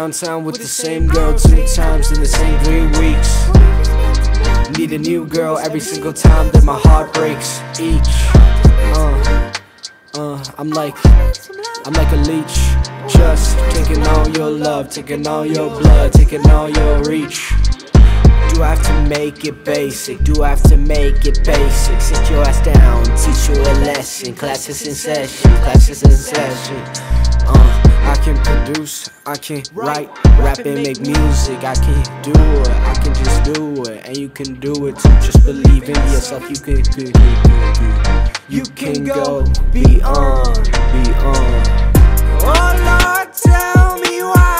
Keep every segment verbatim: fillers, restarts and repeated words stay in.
downtown with the same girl two times in the same three weeks. Need a new girl every single time that my heart breaks. Each, uh, uh, I'm like, I'm like a leech, just taking all your love, taking all your blood, taking all your reach. Do I have to make it basic? Do I have to make it basic? Sit your ass down, teach you a lesson. Classes in session, classes in session. Uh, I can produce, I can write, rap and make music. I can do it, I can just do it, and you can do it too. Just believe in yourself. You can, you can, you can go beyond, beyond. Oh Lord, tell me why.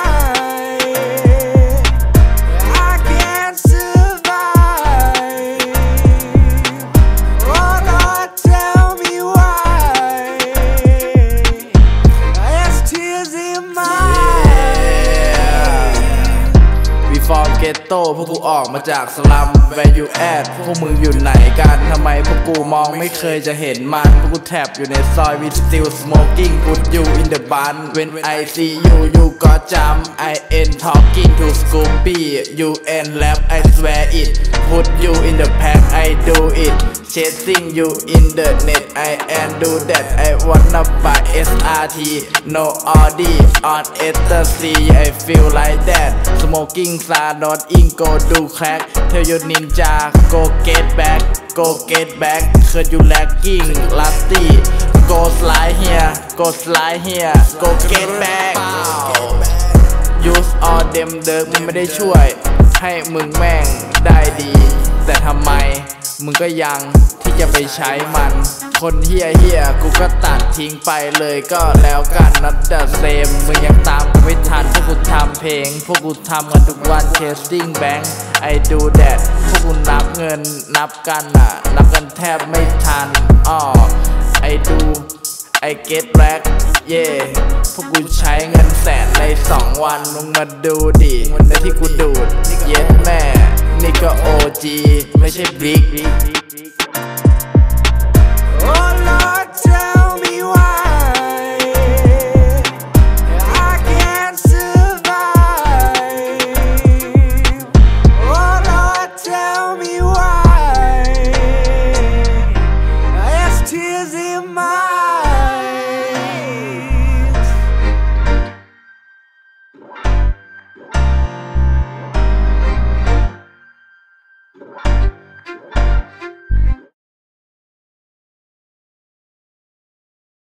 เกตโต้พวกกูออกมาจากสลัม Where you at พวกมึงอยู่ไหนกันทำไมพวกกูมองไม่เคยจะเห็นมันพวกกูแทบอยู่ในซอย We still smoking put you in the bun When I see you you got jump I ain't talking to Scoopy You ain't rap I swear it Put you in the pack I do it Chasing you in the net I ain't do that I wanna buy S R T No Audi on ecstasy I feel like that Smoking sa not in go do crack Tell your ninja go get back Go get back Cause you lacking lasty Go slide here Go slide here Go get back Use all them เดิมมันไม่ได้ช่วยให้มึงแม่งได้ดีแต่ทำไมมึงก็ยังที่จะไปใช้มันคนเฮียเฮียกูก็ตัดทิ้งไปเลยก็แล้วกัน not the same มึงยังตามกูไม่ทันพวกกูทำเพลงพวกกูทำกันทุกวัน chasing bank I do that พวกกูนับเงินนับกันอ่ะนับกันแทบไม่ทันอ้อ I do I get back yeah พวกกูใช้เงินแสนในสองวันมึงมาดูดิวันในที่กูดูดเย็ดแม่นี่ก็ โอ จี ไม่ใช่บิ๊ก